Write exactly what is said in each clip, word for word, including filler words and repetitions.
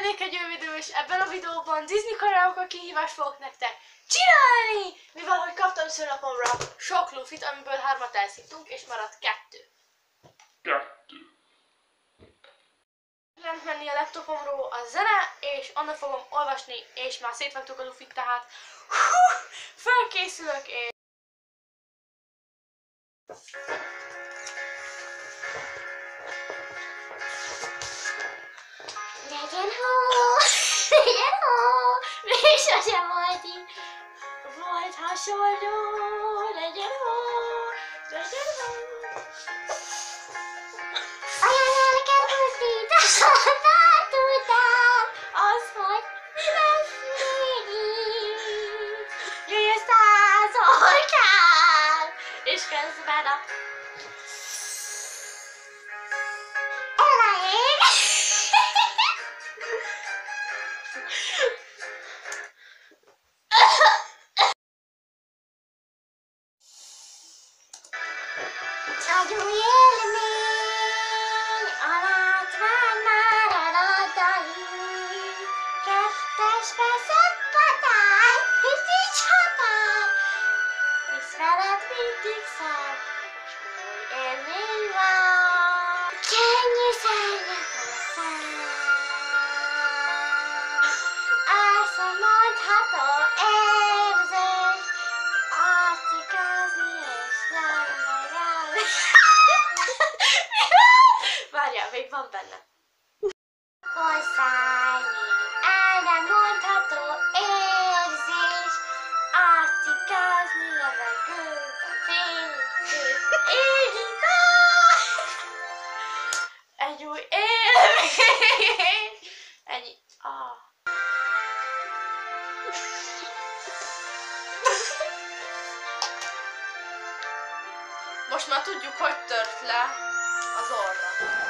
lennék egy új videó, és ebben a videóban Disney karaoke kihívást fogok nektek csinálni, mivel hogy kaptam szülnapomra sok lufit, amiből hármat elszívtunk, és maradt kettő. Kettő. Lent menni a laptopomról a zene, és annak fogom olvasni, és már szétvettuk a lufit, tehát hú, felkészülök, és... Legyen hó, legyen hó, még sosem volt így. Volt hasonló, legyen hó, legyen hó. Olyan neked buszít, azt tudtam, az, hogy mi lesz még így. Jöjjön száz orkán, és közben a... Elég. Nagy új élmény, a látvány már alatdaim. Kettesbe szöppatály, és nincs határ. Hisz veled mindig szebb, s új élmény van. Könnyű szárnyak a szám, elszomorítható érzés, azt igazni és járni. Várjál, még van benne. Hogy szállni, el nem mondható érzés, átcikázni levegőbe, fénytől, égi Egy új élmény. Ennyi. Ah. Most már tudjuk, hogy tört le az orra.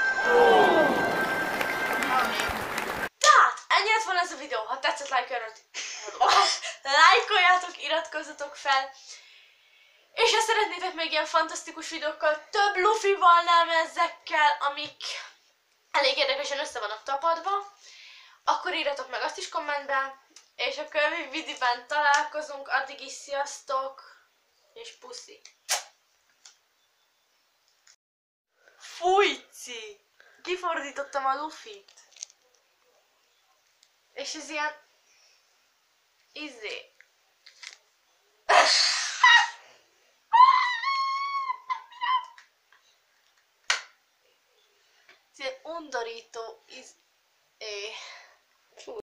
Tehát, ennyi lett volna ez a videó. Ha tetszett, lájkoljatok, lájkoljátok, iratkozzatok fel. És ha szeretnétek még ilyen fantasztikus videókkal, több lufival, nem ezekkel, amik elég érdekesen össze vannak tapadva, akkor írjatok meg azt is kommentben, és a következő videóban találkozunk, addig is sziasztok, és puszi! Fújci! Kifordítottam a lufit. És ez ilyen... izé... ez ilyen undorító... iz... É...